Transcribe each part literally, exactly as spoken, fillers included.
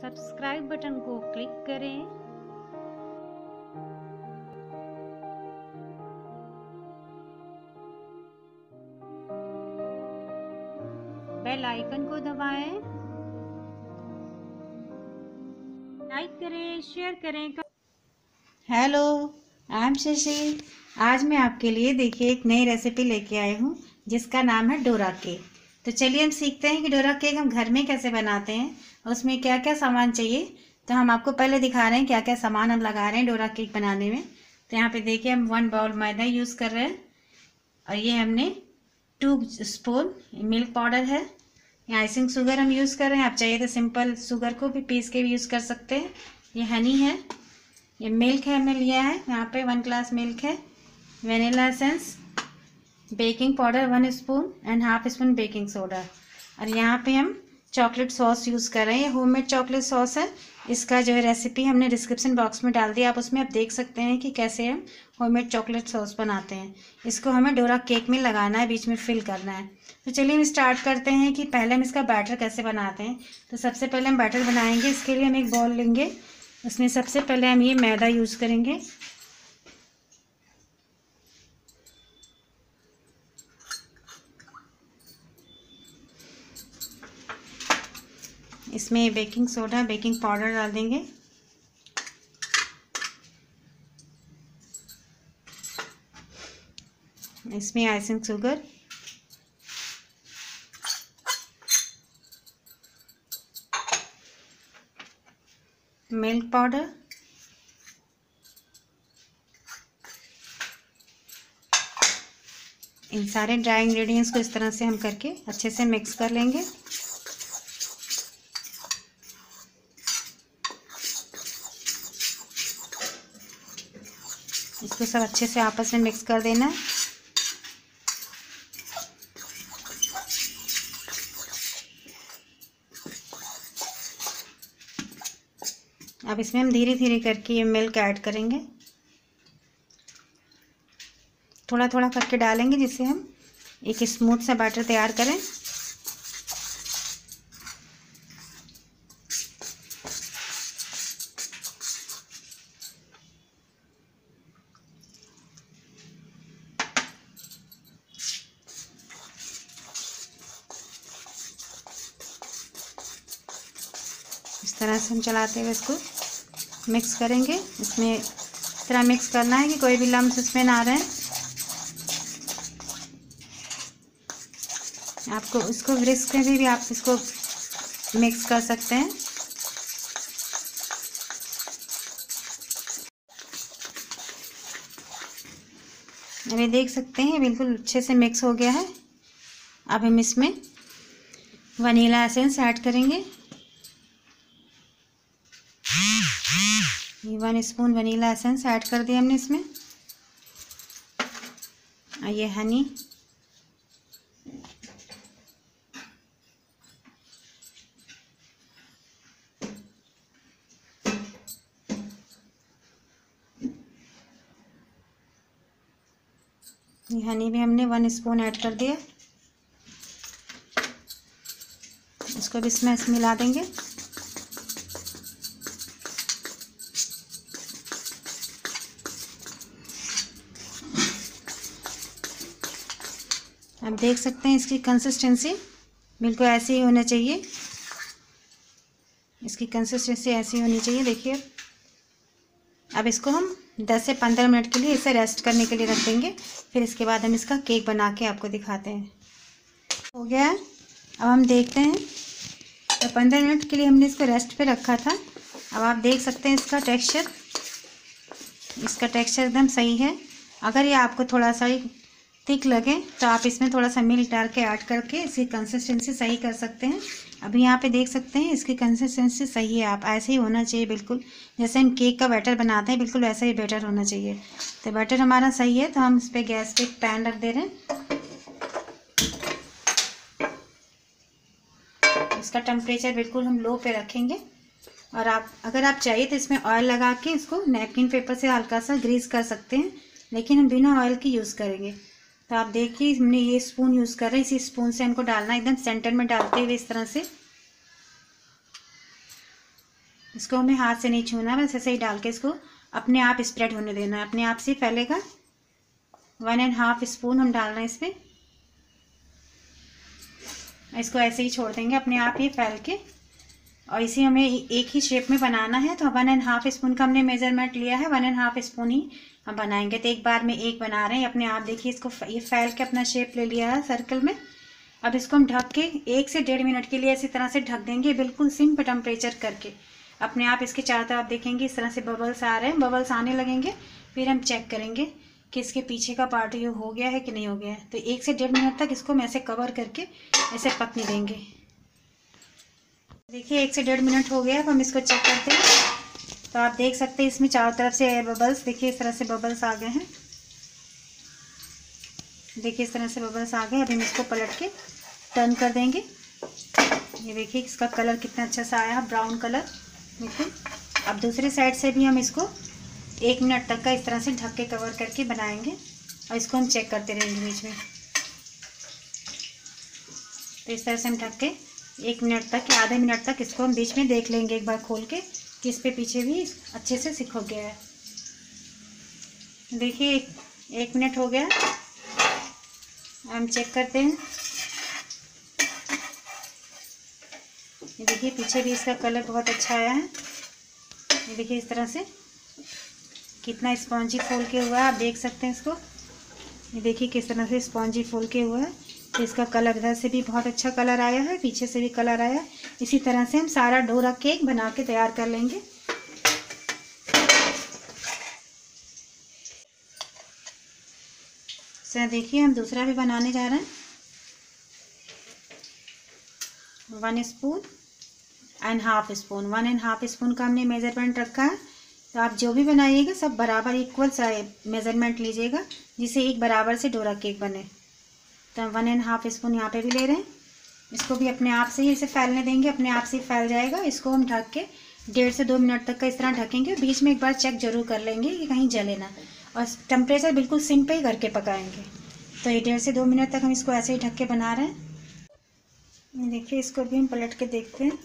Subscribe button को click करें। Bell icon को दबाएं। लाइक करें, शेयर करें। Hello, I am Shashi. आज मैं आपके लिए देखिए एक नई रेसिपी लेके आई हूँ जिसका नाम है डोरा केक। तो चलिए हम सीखते हैं कि डोरा केक हम घर में कैसे बनाते हैं और उसमें क्या क्या सामान चाहिए। तो हम आपको पहले दिखा रहे हैं क्या क्या सामान हम लगा रहे हैं डोरा केक बनाने में। तो यहाँ पे देखिए हम वन बाउल मैदा यूज़ कर रहे हैं और ये हमने टू स्पून मिल्क पाउडर है। ये आइसिंग शुगर हम यूज़ कर रहे हैं, आप चाहिए तो सिंपल शुगर को भी पीस के भी यूज़ कर सकते हैं। ये हनी है, ये मिल्क है हमने लिया है, यहाँ पे वन ग्लास मिल्क है, vanilla essence, baking powder one spoon and half spoon baking soda. और यहाँ पे हम चॉकलेट सॉस यूज़ कर रहे हैं। ये होममेड चॉकलेट सॉस है। इसका जो है रेसिपी हमने डिस्क्रिप्शन बॉक्स में डाल दिया, आप उसमें आप देख सकते हैं कि कैसे हम होममेड चॉकलेट सॉस बनाते हैं। इसको हमें डोरा केक में लगाना है, बीच में फिल करना है। तो चलिए हम स्टार्ट करते हैं कि पहले हम इसका बैटर कैसे बनाते हैं। तो सबसे पहले हम बैटर बनाएंगे। इसके लिए हम एक बॉल लेंगे, उसमें सबसे पहले हम ये मैदा यूज़ करेंगे। इसमें बेकिंग सोडा, बेकिंग पाउडर डाल देंगे। इसमें आइसिंग शुगर, मिल्क पाउडर, इन सारे ड्राई इंग्रेडिएंट्स को इस तरह से हम करके अच्छे से मिक्स कर लेंगे। इसको सब अच्छे से आपस में मिक्स कर देना है। अब इसमें हम धीरे धीरे करके ये मिल्क ऐड करेंगे, थोड़ा थोड़ा करके डालेंगे जिससे हम एक स्मूथ सा बैटर तैयार करें। इस तरह से हम चलाते हुए इसको मिक्स करेंगे। इसमें इस तरह मिक्स करना है कि कोई भी लम्स इसमें ना रहे। आपको इसको व्हिस्क में भी, भी आप इसको मिक्स कर सकते हैं। अभी देख सकते हैं बिल्कुल अच्छे से मिक्स हो गया है। अब हम इसमें वनीला एसेंस ऐड करेंगे। ये one spoon vanilla essence add कर दिया हमने इसमें। और ये हनी, ये हनी भी हमने वन स्पून ऐड कर दिया। इसको भी इसमें मिला देंगे। आप देख सकते हैं इसकी कंसिस्टेंसी बिल्कुल ऐसी ही होना चाहिए। इसकी कंसिस्टेंसी ऐसी होनी चाहिए। देखिए अब इसको हम दस से पंद्रह मिनट के लिए इसे रेस्ट करने के लिए रख देंगे। फिर इसके बाद हम इसका केक बना के आपको दिखाते हैं। हो गया है, अब हम देखते हैं। तो पंद्रह मिनट के लिए हमने इसको रेस्ट पे रखा था। अब आप देख सकते हैं इसका टेक्सचर, इसका टेक्सचर एकदम सही है। अगर ये आपको थोड़ा सा थिक लगे तो आप इसमें थोड़ा सा मिल्क डाल के ऐड करके इसकी कंसिस्टेंसी सही कर सकते हैं। अभी यहाँ पे देख सकते हैं इसकी कंसिस्टेंसी सही है। आप ऐसे ही होना चाहिए, बिल्कुल जैसे हम केक का बैटर बनाते हैं बिल्कुल वैसा ही बैटर होना चाहिए। तो बैटर हमारा सही है तो हम इस पर गैस पे एक पैन रख दे रहे हैं। इसका टेम्परेचर बिल्कुल हम लो पे रखेंगे। और आप अगर आप चाहिए तो इसमें ऑयल लगा के इसको नैपकिन पेपर से हल्का सा ग्रीस कर सकते हैं, लेकिन हम बिना ऑयल के यूज़ करेंगे। तो आप देखिए हमने ये स्पून यूज़ कर रहे हैं, इसी स्पून से हमको डालना है एकदम सेंटर में डालते हुए इस तरह से। इसको हमें हाथ से नहीं छूना, बस ऐसे ही डाल के इसको अपने आप स्प्रेड होने देना है, अपने आप से फैलेगा। वन एंड हाफ स्पून हम डाल रहे हैं इसमें। इसको ऐसे ही छोड़ देंगे अपने आप ही फैल के, और इसे हमें एक ही शेप में बनाना है। तो वन एंड हाफ स्पून का हमने मेजरमेंट लिया है, वन एंड हाफ स्पून ही हम बनाएंगे। तो एक बार में एक बना रहे हैं अपने आप। देखिए इसको ये फैल के अपना शेप ले लिया है सर्कल में। अब इसको हम ढक के एक से डेढ़ मिनट के लिए इसी तरह से ढक देंगे, बिल्कुल सिम टेम्परेचर करके। अपने आप इसके चारों तरफ देखेंगे इस तरह से बबल्स आ रहे हैं, बबल्स आने लगेंगे। फिर हम चेक करेंगे कि इसके पीछे का पार्ट ये हो गया है कि नहीं हो गया है। तो एक से डेढ़ मिनट तक इसको हम ऐसे कवर करके ऐसे पकने देंगे। देखिए एक से डेढ़ मिनट हो गया। अब हम इसको चेक करते हैं। तो आप देख सकते हैं इसमें चारों तरफ से एयर बबल्स, देखिए इस तरह से बबल्स आ गए हैं। देखिए इस तरह से बबल्स आ गए। अब हम इसको पलट के टर्न कर देंगे। ये देखिए इसका कलर कितना अच्छा सा आया है, ब्राउन कलर। देखिए अब दूसरी साइड से भी हम इसको एक मिनट तक का इस तरह से ढक के कवर करके बनाएंगे, और इसको हम चेक करते रहेंगे बीच में। तो इस तरह से हम ढक के एक मिनट तक या आधे मिनट तक इसको हम बीच में देख लेंगे एक बार खोल के कि इस पे पीछे भी अच्छे से सिक हो गया है। देखिए एक, एक मिनट हो गया। हम चेक करते हैं। देखिए पीछे भी इसका कलर बहुत अच्छा आया है। ये देखिए इस तरह से कितना स्पॉन्जी फूल के हुआ है, आप देख सकते हैं इसको। ये देखिए किस तरह से स्पॉन्जी फूल के हुआ है। तो इसका कलर इधर से भी बहुत अच्छा कलर आया है, पीछे से भी कलर आया है। इसी तरह से हम सारा डोरा केक बना के तैयार कर लेंगे। सर देखिए हम दूसरा भी बनाने जा रहे हैं। One spoon and half spoon, one and half spoon का हमने मेजरमेंट रखा है। तो आप जो भी बनाइएगा सब बराबर इक्वल मेजरमेंट लीजिएगा, जिससे एक बराबर से डोरा केक बने। तो हम वन एंड हाफ स्पून यहाँ पे भी ले रहे हैं। इसको भी अपने आप से ही इसे फैलने देंगे, अपने आप से ही फैल जाएगा। इसको हम ढक के डेढ़ से दो मिनट तक का इस तरह ढकेंगे। बीच में एक बार चेक जरूर कर लेंगे कि कहीं जले ना, और टेम्परेचर बिल्कुल सिम पे ही करके पकाएंगे। तो ये डेढ़ से दो मिनट तक हम इसको ऐसे ही ढक के बना रहे हैं। देखिए इसको भी हम पलट के देखते हैं।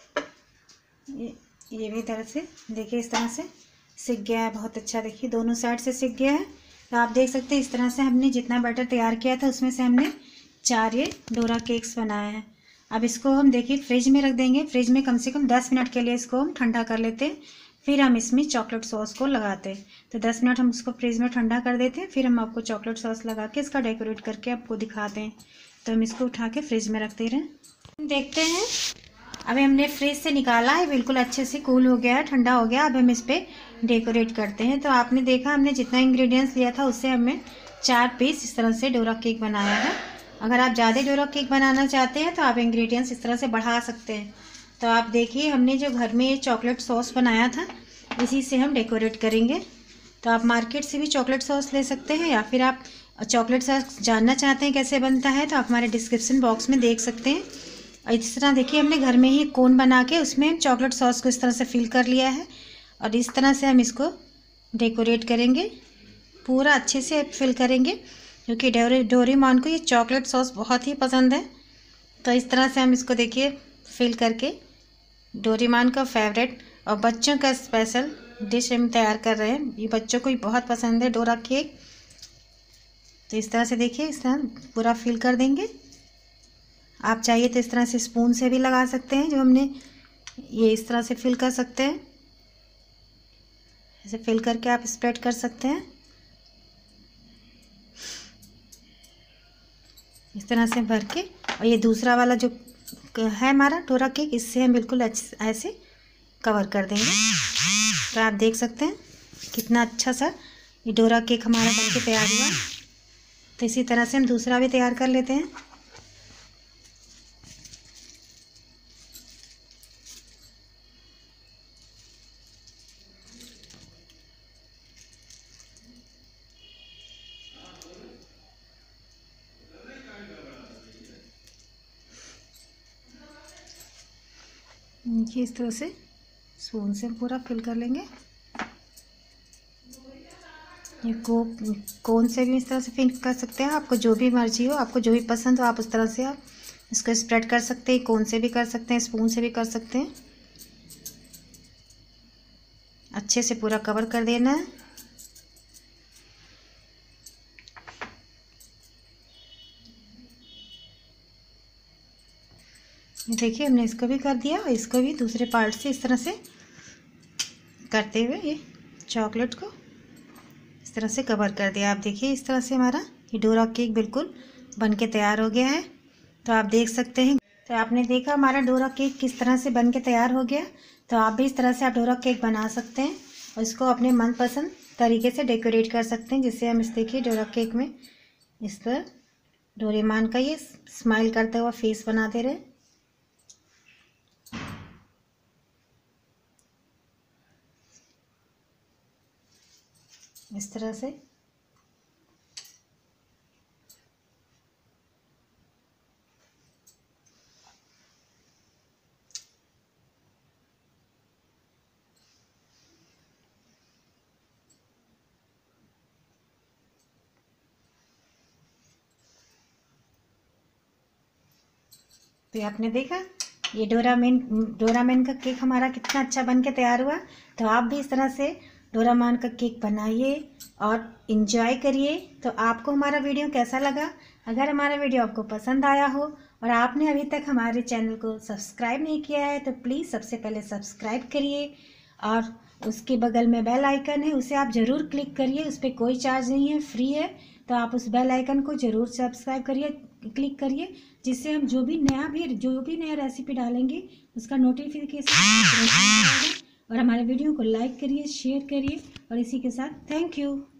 ये ये भी इधर से देखिए इस तरह से सिक गया है, बहुत अच्छा। देखिए दोनों साइड से सिक गया है। तो आप देख सकते हैं इस तरह से हमने जितना बैटर तैयार किया था उसमें से हमने चार ये डोरा केक्स बनाए हैं। अब इसको हम देखिए फ्रिज में रख देंगे। फ्रिज में कम से कम दस मिनट के लिए इसको हम ठंडा कर लेते हैं, फिर हम इसमें चॉकलेट सॉस को लगाते हैं। तो दस मिनट हम उसको फ्रिज में ठंडा कर देते हैं, फिर हम आपको चॉकलेट सॉस लगा के इसका डेकोरेट करके आपको दिखाते हैं। तो हम इसको उठा के फ्रिज में रखते रहें। देखते हैं अभी हमने फ्रिज से निकाला है, बिल्कुल अच्छे से कूल हो गया है, ठंडा हो गया। अब हम इस पर डेकोरेट करते हैं। तो आपने देखा हमने जितना इंग्रेडिएंट्स लिया था उससे हमने चार पीस इस तरह से डोरा केक बनाया है। अगर आप ज़्यादा डोरा केक बनाना चाहते हैं तो आप इंग्रेडिएंट्स इस तरह से बढ़ा सकते हैं। तो आप देखिए हमने जो घर में ये चॉकलेट सॉस बनाया था इसी से हम डेकोरेट करेंगे। तो आप मार्केट से भी चॉकलेट सॉस ले सकते हैं, या फिर आप चॉकलेट सॉस जानना चाहते हैं कैसे बनता है तो आप हमारे डिस्क्रिप्शन बॉक्स में देख सकते हैं। और इस तरह देखिए हमने घर में ही कोन बना के उसमें चॉकलेट सॉस को इस तरह से फिल कर लिया है, और इस तरह से हम इसको डेकोरेट करेंगे, पूरा अच्छे से फिल करेंगे, क्योंकि डोरे डोरेमोन को ये चॉकलेट सॉस बहुत ही पसंद है। तो इस तरह से हम इसको देखिए फिल करके डोरेमोन का फेवरेट और बच्चों का स्पेशल डिश हम तैयार कर रहे हैं। ये बच्चों को ही बहुत पसंद है डोरा केक। तो इस तरह से देखिए इस तरह पूरा फिल कर देंगे। आप चाहिए तो इस तरह से स्पून से भी लगा सकते हैं, जो हमने ये इस तरह से फिल कर सकते हैं। ऐसे फिल करके आप स्प्रेड कर सकते हैं इस तरह से भर के। और ये दूसरा वाला जो है हमारा डोरा केक, इससे हम बिल्कुल ऐसे कवर कर देंगे। तो आप देख सकते हैं कितना अच्छा सा ये डोरा केक हमारा बनके तैयार हुआ। तो इसी तरह से हम दूसरा भी तैयार कर लेते हैं। देखिए इस तरह से स्पून से पूरा फिल कर लेंगे। ये को कोन से भी इस तरह से फिल कर सकते हैं, आपको जो भी मर्जी हो, आपको जो भी पसंद हो आप उस तरह से आप इसको स्प्रेड कर सकते हैं। कोन से भी कर सकते हैं, स्पून से भी कर सकते हैं। अच्छे से पूरा कवर कर देना है। देखिए हमने इसको भी कर दिया और इसको भी दूसरे पार्ट से इस तरह से करते हुए ये चॉकलेट को इस तरह से कवर कर दिया। आप देखिए इस तरह से हमारा ये डोरा केक बिल्कुल बन के तैयार हो गया है। तो आप देख सकते हैं। तो आपने देखा हमारा डोरा केक किस तरह से बन के तैयार हो गया। तो आप भी इस तरह से आप डोरा केक बना सकते हैं और इसको अपने मनपसंद तरीके से डेकोरेट कर सकते हैं। जिससे हम इस देखिए डोरा केक में इस तरह डोरेमोन का ये स्माइल करते हुआ फेस बना दे रहे हैं। इस तरह से तो आपने देखा ये डोरामेन डोरामेन का केक हमारा कितना अच्छा बन के तैयार हुआ। तो आप भी इस तरह से डोरामेन का केक बनाइए और इन्जॉय करिए। तो आपको हमारा वीडियो कैसा लगा? अगर हमारा वीडियो आपको पसंद आया हो और आपने अभी तक हमारे चैनल को सब्सक्राइब नहीं किया है तो प्लीज़ सबसे पहले सब्सक्राइब करिए और उसके बगल में बेल आइकन है उसे आप ज़रूर क्लिक करिए। उस पर कोई चार्ज नहीं है, फ्री है। तो आप उस बेल आइकन को ज़रूर सब्सक्राइब करिए, क्लिक करिए, जिससे हम जो भी नया भी जो भी नया रेसिपी डालेंगे उसका नोटिफिकेशन और हमारे वीडियो को लाइक करिए, शेयर करिए और इसी के साथ थैंक यू।